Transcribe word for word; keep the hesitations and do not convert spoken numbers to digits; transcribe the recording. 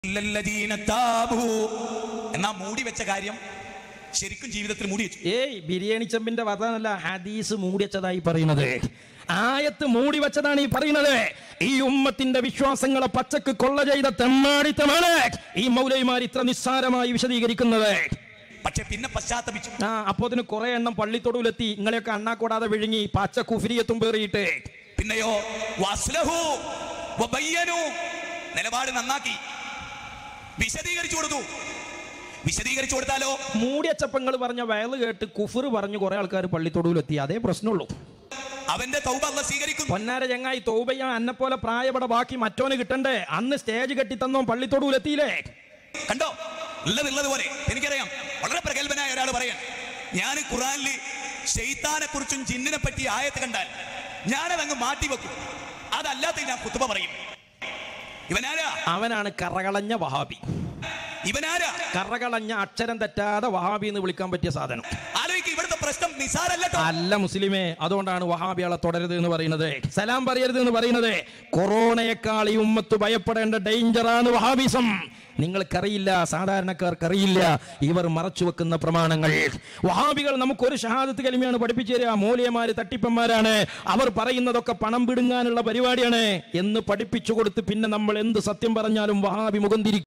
എന്നാ മൂടി വെച്ച കാര്യം ശരിക്കും ജീവിതത്തിൽ മൂടി വെച്ചു. ഏയ് ബിരിയാണി ചെമ്പിന്റെ വതാനല്ല, ഹദീസ് മൂടി വെച്ചതായി പറയുന്നത്. ആയത്ത് മൂടി വെച്ചതാണ് ഈ പറയുന്നത്. ഈ ഉമ്മത്തിന്റെ വിശ്വാസങ്ങളെ പച്ചക്ക് കൊള്ള ചെയ്ത തെമ്മാടിത്തമാണ് ഈ മൗലവിമാർ ഇത്ര നിസ്സാരമായി വിശദീകരിക്കുന്നത്. പക്ഷെ പിന്നെ പശ്ചാത്തപിച്ചു. ആ അപ്പോ അതിന് കുറെ എണ്ണം പള്ളിത്തൊടുവിലെത്തി നിങ്ങളെയൊക്കെ അണ്ണാക്കൂടാതെ വിഴുങ്ങി പച്ച കുഫിരിയത്തും പേറിയിട്ട്. പിന്നെയോ വസ്ലഹു വബയ്യനു, നിലപാട് നന്നാക്കി വിശദീകരിച്ചു കൊടുത്തു. വിശദീകരിച്ചു കൊടുത്താലോ മൂടിയച്ചപ്പങ്ങൾ പറഞ്ഞ വയല് കേട്ട് കുഫർ പറഞ്ഞു കുറെ ആൾക്കാർ പള്ളിത്തൊടുവിലെത്തി. അതേ പ്രശ്നമുള്ളൂ. അവന്റെ തൗബ അല്ലാഹ് സ്വീകരിക്കും. പൊന്നാര ചങ്ങായി, തൗബയ്യ അന്നെ പോലെ പ്രായപട ബാക്കി മറ്റോന് കിട്ടണ്ടേ? അന്ന് സ്റ്റേജ് കെട്ടി തന്നോ പള്ളിത്തൊടുവിലെത്തിയില്ലേ? കണ്ടോ, ഉള്ളതുള്ളത് പോലെ. എനിക്കറിയാം, വളരെ പ്രഗത്ഭനായ ഒരാൾ പറയാൻ, ഞാൻ ഖുർആനിൽ ശൈത്താനെ കുറിച്ചും ജിന്നിനെ പറ്റി ആയത്ത് കണ്ടാൽ ഞാനതങ്ങ് മാറ്റി വെക്കും, അതല്ലാത്ത ഞാൻ ഖുത്ബ പറയും. ഇവനാരാ? അവനാണ് കറകളഞ്ഞ വഹാബി. ഇവനാരാ? കറകളഞ്ഞ അക്ഷരം തെറ്റാതെ വഹാബി എന്ന് വിളിക്കാൻ പറ്റിയ സാധനം. ആലോചിക്ക്, ഇവിടുത്തെ പ്രശ്നം നിസാരല്ല. അല്ല മുസ്ലിമേ, അതുകൊണ്ടാണ് വഹാബികളെ തുടരുത് എന്ന് പറയുന്നത്, സലാം പറയരുത് എന്ന് പറയുന്നത്. കൊറോണയെക്കാൾ ഈ ഉമ്മത്ത് ഭയപ്പെടേണ്ട ഡേഞ്ചറാണ് വഹാബിസം. നിങ്ങൾക്കറിയില്ല, സാധാരണക്കാർക്കറിയില്ല ഇവർ മറച്ചു വെക്കുന്ന പ്രമാണങ്ങൾ. വഹാബികൾ നമുക്കൊരു ഷഹാദത്ത് കലിമയാണ് പഠിപ്പിച്ചു തരിക. മൂല്യമാര് തട്ടിപ്പന്മാരാണ്, അവർ പറയുന്നതൊക്കെ പണം പിടുങ്ങാനുള്ള പരിപാടിയാണ് എന്ന് പഠിപ്പിച്ചു കൊടുത്ത് പിന്നെ നമ്മൾ എന്ത് സത്യം പറഞ്ഞാലും വഹാബി മുഖം തിരിക്കും.